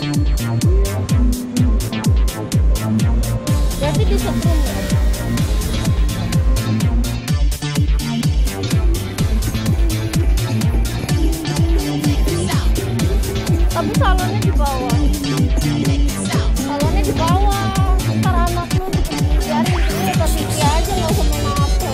Berarti disetrum ya? Tapi salonnya di bawah. Salonnya di bawah. Ntar anak lu biarin dulu ke TV aja, nggak usah main HP.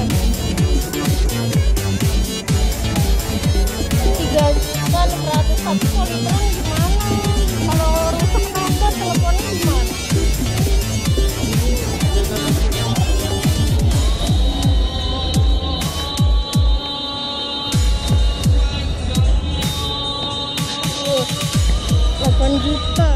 3.600.000 tapi kalau terang gimana? Kalau rusak nomor teleponnya gimana? Tuh, 8 juta.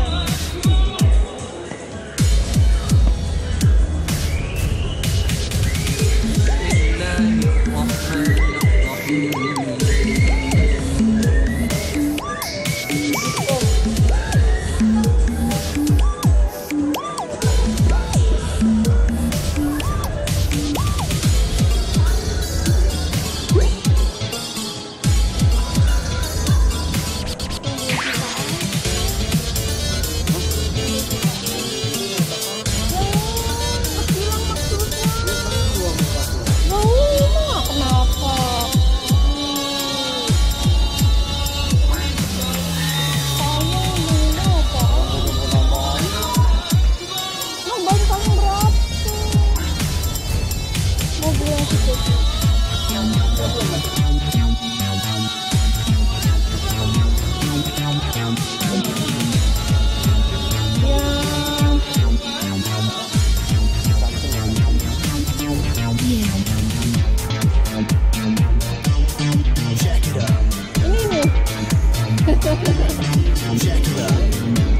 Ini nih.